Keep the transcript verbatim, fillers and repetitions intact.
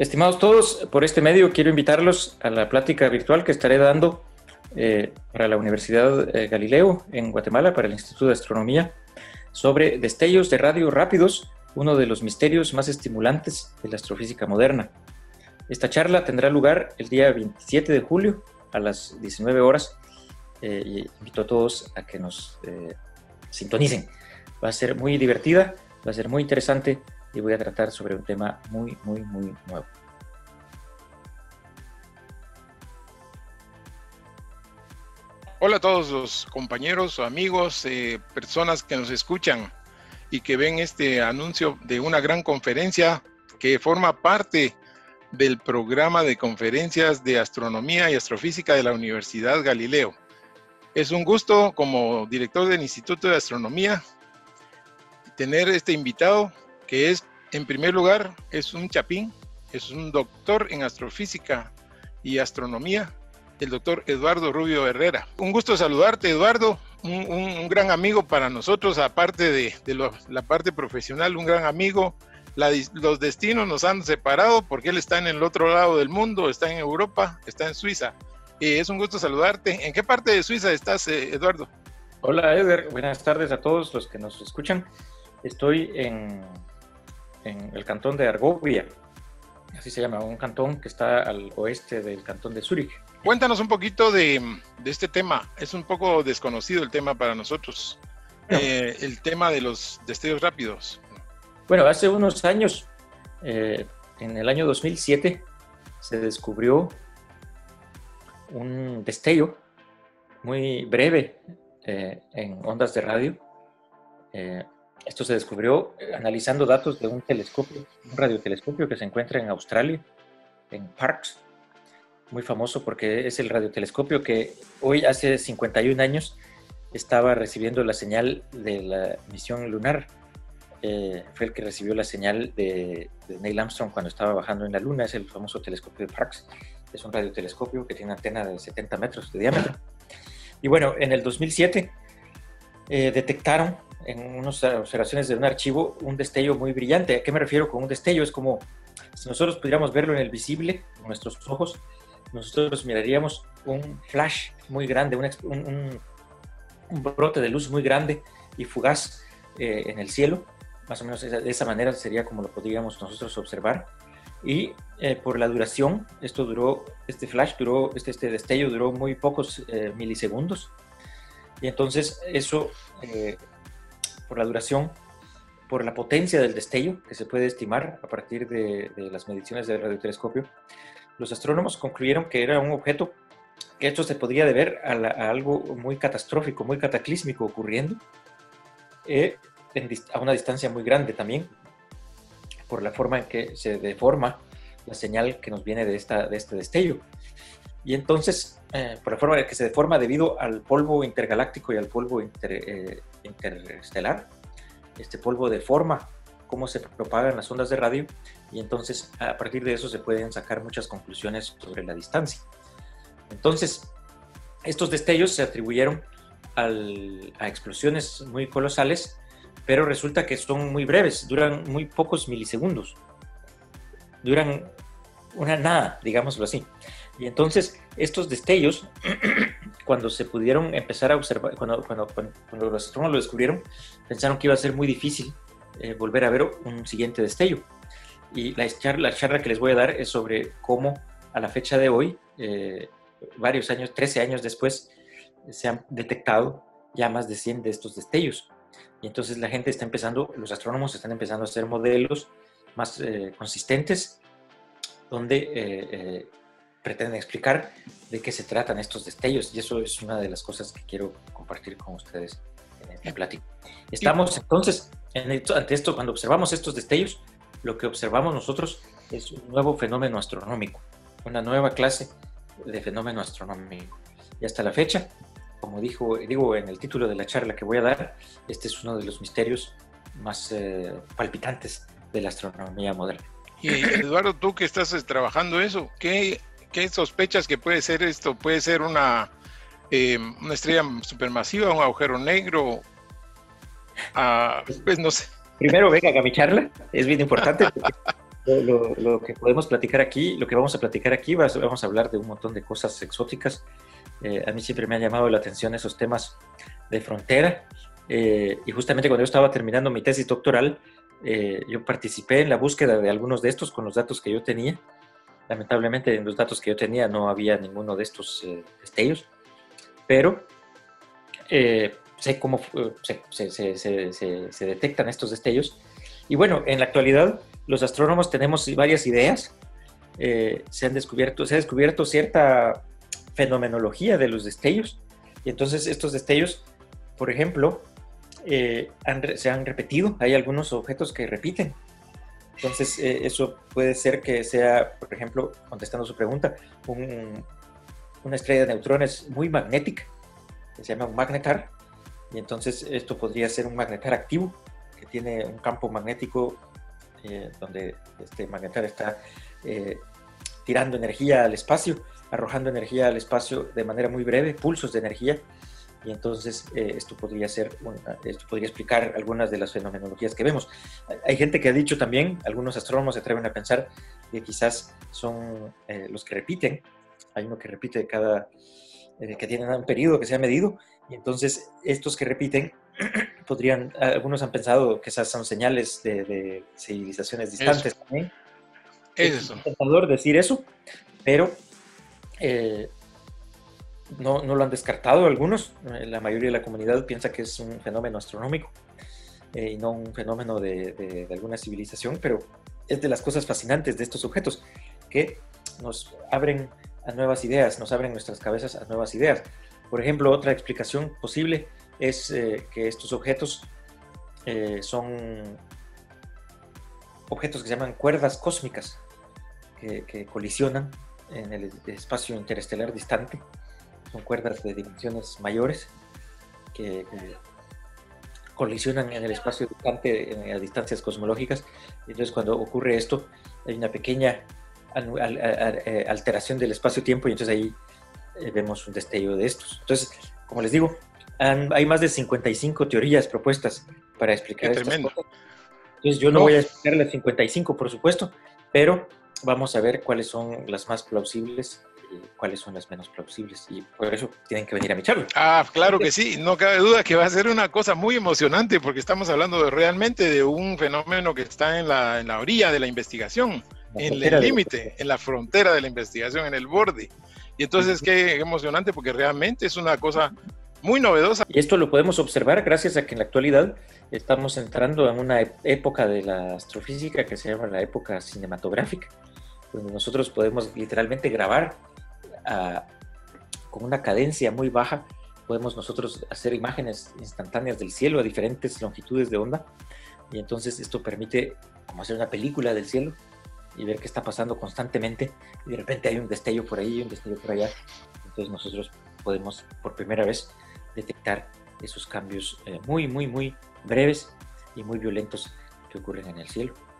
Estimados todos, por este medio quiero invitarlos a la plática virtual que estaré dando eh, para la Universidad eh, Galileo en Guatemala, para el Instituto de Astronomía, sobre destellos de radio rápidos, uno de los misterios más estimulantes de la astrofísica moderna. Esta charla tendrá lugar el día veintisiete de julio a las diecinueve horas eh, y invito a todos a que nos eh, sintonicen. Va a ser muy divertida, va a ser muy interesante y voy a tratar sobre un tema muy, muy, muy nuevo. Hola a todos los compañeros o amigos, eh, personas que nos escuchan y que ven este anuncio de una gran conferencia que forma parte del programa de conferencias de astronomía y astrofísica de la Universidad Galileo. Es un gusto, como director del Instituto de Astronomía, tener este invitado que es, en primer lugar, es un chapín, es un doctor en astrofísica y astronomía, el doctor Eduardo Rubio Herrera. Un gusto saludarte, Eduardo, un, un, un gran amigo para nosotros, aparte de, de lo, la parte profesional, un gran amigo. La, los destinos nos han separado porque él está en el otro lado del mundo, está en Europa, está en Suiza. Eh, es un gusto saludarte. ¿En qué parte de Suiza estás, eh, Eduardo? Hola, Eder. Buenas tardes a todos los que nos escuchan. Estoy en, en el cantón de Argovia, así se llama, un cantón que está al oeste del cantón de Zúrich. Cuéntanos un poquito de, de este tema. Es un poco desconocido el tema para nosotros. No. Eh, el tema de los destellos rápidos. Bueno, hace unos años, eh, en el año dos mil siete, se descubrió un destello muy breve eh, en ondas de radio. Eh, esto se descubrió eh, analizando datos de un telescopio, un radiotelescopio que se encuentra en Australia, en Parkes, muy famoso porque es el radiotelescopio que hoy, hace cincuenta y un años, estaba recibiendo la señal de la misión lunar. Eh, fue el que recibió la señal de, de Neil Armstrong cuando estaba bajando en la Luna. Es el famoso telescopio de Parkes. Es un radiotelescopio que tiene una antena de setenta metros de diámetro. Y bueno, en el dos mil siete eh, detectaron en unas observaciones de un archivo un destello muy brillante. ¿A qué me refiero con un destello? Es como si nosotros pudiéramos verlo en el visible, con nuestros ojos, nosotros miraríamos un flash muy grande, un, un, un brote de luz muy grande y fugaz eh, en el cielo. Más o menos de esa manera sería como lo podríamos nosotros observar. Y eh, por la duración, esto duró, este flash duró, este, este destello duró muy pocos eh, milisegundos. Y entonces eso, eh, por la duración, por la potencia del destello, que se puede estimar a partir de, de las mediciones del radiotelescopio, los astrónomos concluyeron que era un objeto, que esto se podría deber a, la, a algo muy catastrófico, muy cataclísmico ocurriendo, eh, a una distancia muy grande también, por la forma en que se deforma la señal que nos viene de, esta, de este destello. Y entonces, eh, por la forma en que se deforma debido al polvo intergaláctico y al polvo inter, eh, interestelar, este polvo deforma cómo se propagan las ondas de radio, y entonces a partir de eso se pueden sacar muchas conclusiones sobre la distancia. Entonces, estos destellos se atribuyeron al, a explosiones muy colosales, pero resulta que son muy breves, duran muy pocos milisegundos, duran una nada, digámoslo así. Y entonces estos destellos, cuando se pudieron empezar a observar, cuando, cuando, cuando los astrónomos lo descubrieron, pensaron que iba a ser muy difícil eh, volver a ver un siguiente destello. Y la charla, la charla que les voy a dar es sobre cómo a la fecha de hoy, eh, varios años, trece años después, se han detectado ya más de cien de estos destellos. Y entonces la gente está empezando, los astrónomos están empezando a hacer modelos más eh, consistentes, donde eh, eh, pretenden explicar de qué se tratan estos destellos. Y eso es una de las cosas que quiero compartir con ustedes en esta plática. Estamos entonces, en esto, ante esto, cuando observamos estos destellos, lo que observamos nosotros es un nuevo fenómeno astronómico, una nueva clase de fenómeno astronómico. Y hasta la fecha, como dijo, digo en el título de la charla que voy a dar, este es uno de los misterios más eh, palpitantes de la astronomía moderna. Y Eduardo, tú que estás trabajando eso, ¿qué, qué sospechas que puede ser esto? ¿Puede ser una, eh, una estrella supermasiva, un agujero negro? Ah, pues no sé. Primero vengan a mi charla, es bien importante, porque Lo, lo- lo que podemos platicar aquí, lo que vamos a platicar aquí, vas- vamos a hablar de un montón de cosas exóticas. Eh, a mí siempre me han llamado la atención esos temas de frontera. Eh, y justamente cuando yo estaba terminando mi tesis doctoral, eh, yo participé en la búsqueda de algunos de estos con los datos que yo tenía. Lamentablemente, en los datos que yo tenía no había ninguno de estos eh, destellos, pero eh, sé cómo eh, se, se, se, se, se, se detectan estos destellos. Y bueno, en la actualidad los astrónomos tenemos varias ideas. Eh, se, han descubierto, se ha descubierto cierta fenomenología de los destellos. Y entonces estos destellos, por ejemplo, eh, han, se han repetido. Hay algunos objetos que repiten. Entonces eh, eso puede ser que sea, por ejemplo, contestando su pregunta, un, una estrella de neutrones muy magnética, que se llama un magnetar. Y entonces esto podría ser un magnetar activo, que tiene un campo magnético eh, donde este magnetar está eh, tirando energía al espacio, arrojando energía al espacio de manera muy breve, pulsos de energía. Y entonces eh, esto podría ser, una, esto podría explicar algunas de las fenomenologías que vemos. Hay gente que ha dicho también, algunos astrónomos se atreven a pensar que quizás son eh, los que repiten. Hay uno que repite cada, eh, que tienen un periodo que se ha medido, y entonces estos que repiten podrían, algunos han pensado que esas son señales de, de civilizaciones Eso, distantes también. es Es eso. tentador decir eso, pero eh, no, no lo han descartado algunos. La mayoría de la comunidad piensa que es un fenómeno astronómico eh, y no un fenómeno de, de, de alguna civilización, pero es de las cosas fascinantes de estos objetos, que nos abren a nuevas ideas, nos abren nuestras cabezas a nuevas ideas. Por ejemplo, otra explicación posible es eh, que estos objetos eh, son objetos que se llaman cuerdas cósmicas, que, que colisionan en el espacio interestelar distante. Son cuerdas de dimensiones mayores que, que colisionan en el espacio distante, en, a distancias cosmológicas. Entonces, cuando ocurre esto, hay una pequeña al, al, al, alteración del espacio-tiempo, y entonces ahí eh, vemos un destello de estos. Entonces, como les digo, han, hay más de cincuenta y cinco teorías propuestas para explicar Qué estas tremendo. cosas. Entonces, yo no No, voy a explicar las cincuenta y cinco, por supuesto, pero vamos a ver cuáles son las más plausibles y cuáles son las menos plausibles. Y por eso tienen que venir a mi charla. ah, claro que sí, no cabe duda que va a ser una cosa muy emocionante porque estamos hablando de, realmente de un fenómeno que está en la, en la orilla de la investigación, La en frontera el de límite, en la frontera de la investigación, en el borde. Y entonces qué emocionante porque realmente es una cosa muy novedosa. Y esto lo podemos observar gracias a que en la actualidad estamos entrando en una época de la astrofísica que se llama la época cinematográfica, donde nosotros podemos literalmente grabar a, con una cadencia muy baja, podemos nosotros hacer imágenes instantáneas del cielo a diferentes longitudes de onda, y entonces esto permite como hacer una película del cielo y ver qué está pasando constantemente, y de repente hay un destello por ahí, un destello por allá. Entonces nosotros podemos por primera vez detectar esos cambios eh, muy, muy, muy breves y muy violentos que ocurren en el cielo.